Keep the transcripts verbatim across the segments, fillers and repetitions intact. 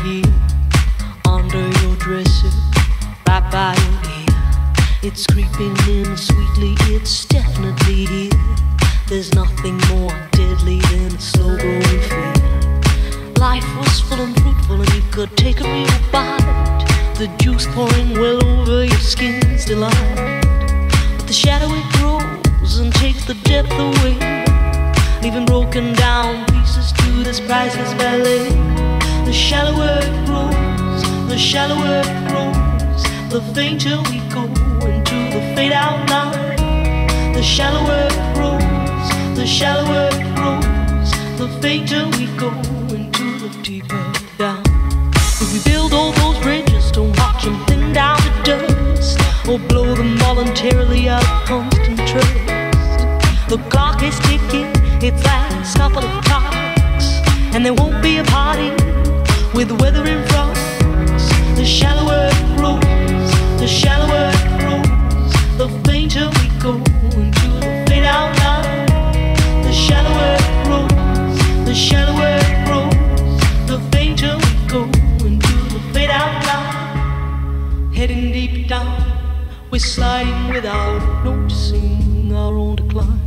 idea under your dresser, right by your ear. It's creeping in sweetly, it's definitely here. There's nothing more deadly than a slow growing fear. Life was full and fruitful and you could take a real bite. The juice pouring well over your skin's delight. But the shadow it grows and takes the depth away, leaving broken down pieces to this priceless ballet. The shallower it grows, the shallower it grows, the fainter we go into the fade out line. The shallower it grows, the shallower it grows, the fainter we go into the deeper down. If we build all those bridges, don't watch them thin down to dust, or blow them voluntarily out of constant trust. The clock is ticking, its last couple of clocks, and there won't be a party with weather in front. The shallower it grows, the shallower it grows, the fainter we go into the fade out line. The shallower it grows, the shallower it grows, the fainter we go into the fade out line. Heading deep down, we're sliding without noticing our own decline.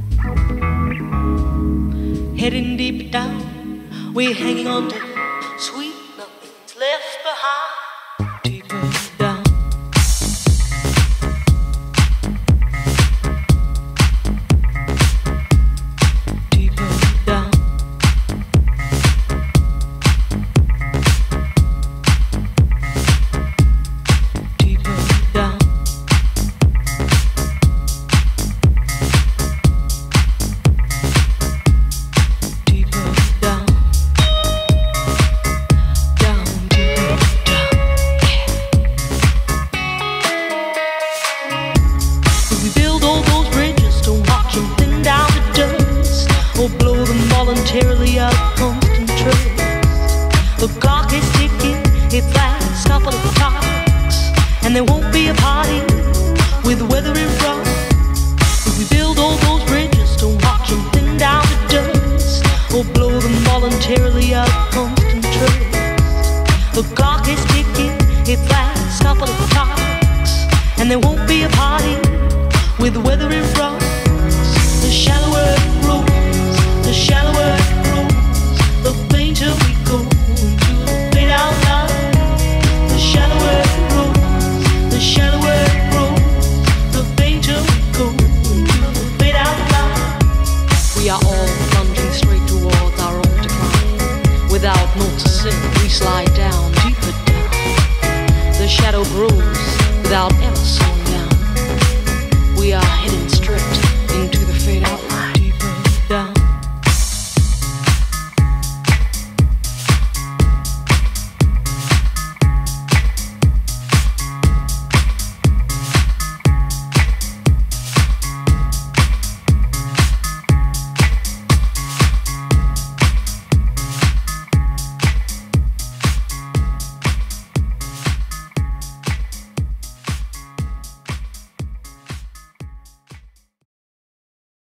Heading deep down, we're hanging on to sweet nothing's left behind. Deeper down. Deeper down. Deeper down. Voluntarily out of constant trust. The clock is ticking, its last couple of clocks, and there won't be a party with weather in front. If we build all those bridges, don't watch them thin down to dust, or blow them voluntarily out of constant trust. The clock is ticking, its last couple of clocks, and there won't be a party with weather in front. The shallower it grows, the shallower it grows, the fainter we go into the fade out line. The shallower it grows, the shallower it grows, the fainter we go into the fade out line. We are all plunging straight towards our own decline. Without noticing, we slide down, deeper down. The shadow grows,